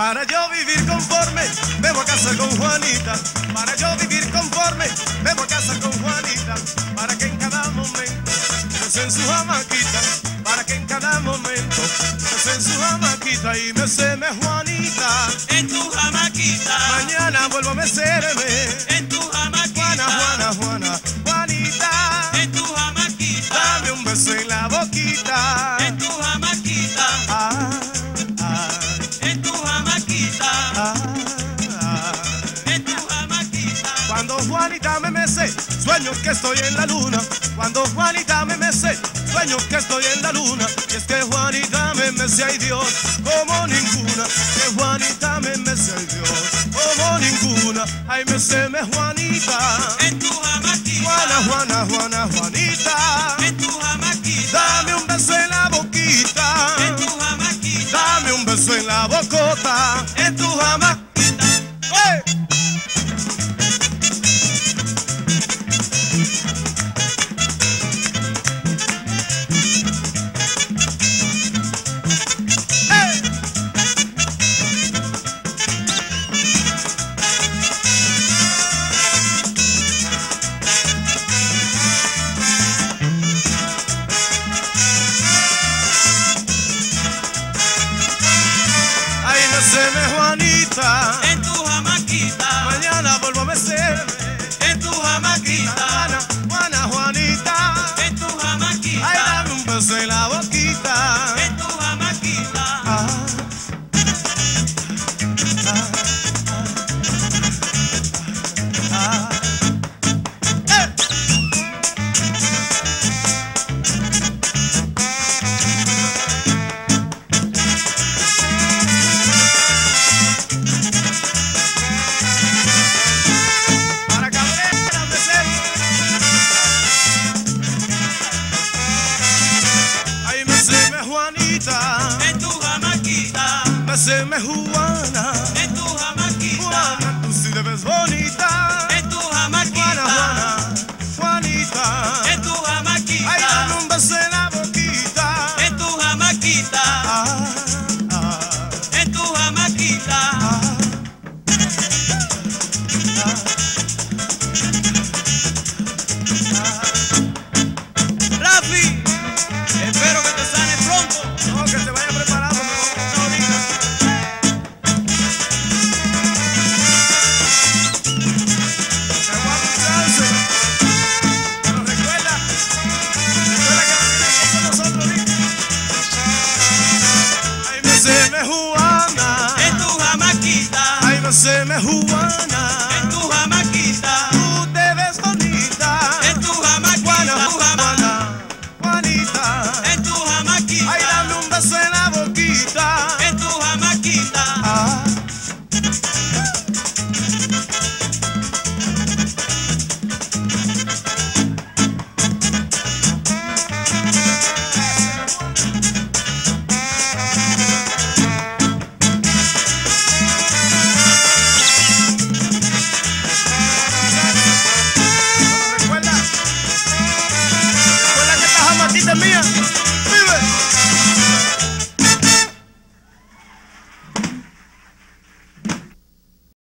Para yo vivir conforme, me voy a casar con Juanita. Para yo vivir conforme, me voy a casar con Juanita. Para que en cada momento me en su hamaquita. Para que en cada momento me en su hamaquita. Y me seme Juanita en tu hamaquita. Mañana vuelvo a mecerme En tu hamaquita. Juana, Juana, Juanita. En tu hamaquita. Dame un beso en la boquita. En tu hamaquita. En tu hamaquita. En tu hamaquita. Cuando Juanita me mece, sueño que estoy en la luna. Cuando Juanita me mece, sueño que estoy en la luna. Y es que Juanita me mece, ay Dios, como ninguna. Que Juanita me mece, ay Dios, como ninguna. Ay, meceme Juanita. En tu hamaquita. Juana, Juana, Juana, Juanita. En tu hamaquita. Dame un beso en la boquita. En tu hamaquita. Dame un beso en la bocota. En tu hamaquita. ¡Hey! Meceme Juanita, En tu hamaquita. mañana vuelvo a mecerme. En tu hamaquita. Juana, Juana, Juanita. En tu hamaquita. Ay, dame un beso en la boquita. En tu hamaquita. Para Cabrera, mesero. Ay, meceme Juanita, En tu hamaquita. meceme Juana. En tu hamaquita. Juana, tú sí debes bonita. En tu Juana, hamaquita. Juana, Juanita. En tu Ay, hamaquita. dame un beso en la boquita. En tu hamaquita. En tu hamaquita. Rafi, espero que te sane pronto. No, que te vaya preparando, me voy a casar ahorita. Me voy a buscarse. Pero recuerda que con nosotros ahorita. Ay, meceme Juana. En tu hamaquita. Ay, meceme Juana.